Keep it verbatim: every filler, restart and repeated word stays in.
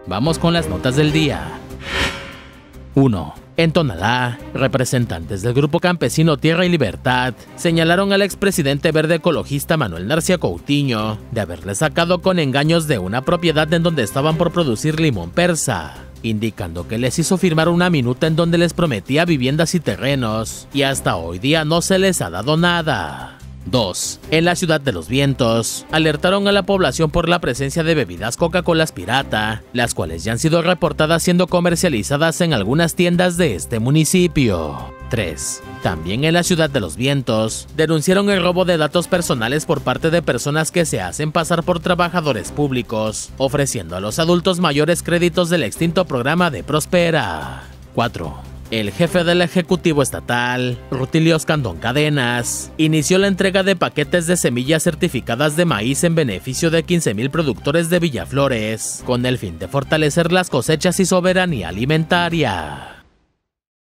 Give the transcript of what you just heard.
Vamos con las notas del día. uno. En Tonalá, representantes del grupo campesino Tierra y Libertad señalaron al expresidente verde ecologista Manuel Narcia Coutinho de haberle sacado con engaños de una propiedad en donde estaban por producir limón persa, indicando que les hizo firmar una minuta en donde les prometía viviendas y terrenos, y hasta hoy día no se les ha dado nada. dos. En la Ciudad de los Vientos, alertaron a la población por la presencia de bebidas Coca-Cola pirata, las cuales ya han sido reportadas siendo comercializadas en algunas tiendas de este municipio. tres. También en la Ciudad de los Vientos, denunciaron el robo de datos personales por parte de personas que se hacen pasar por trabajadores públicos, ofreciendo a los adultos mayores créditos del extinto programa de Prospera. cuatro. El jefe del Ejecutivo Estatal, Rutilio Escandón Cadenas, inició la entrega de paquetes de semillas certificadas de maíz en beneficio de quince mil productores de Villaflores, con el fin de fortalecer las cosechas y soberanía alimentaria.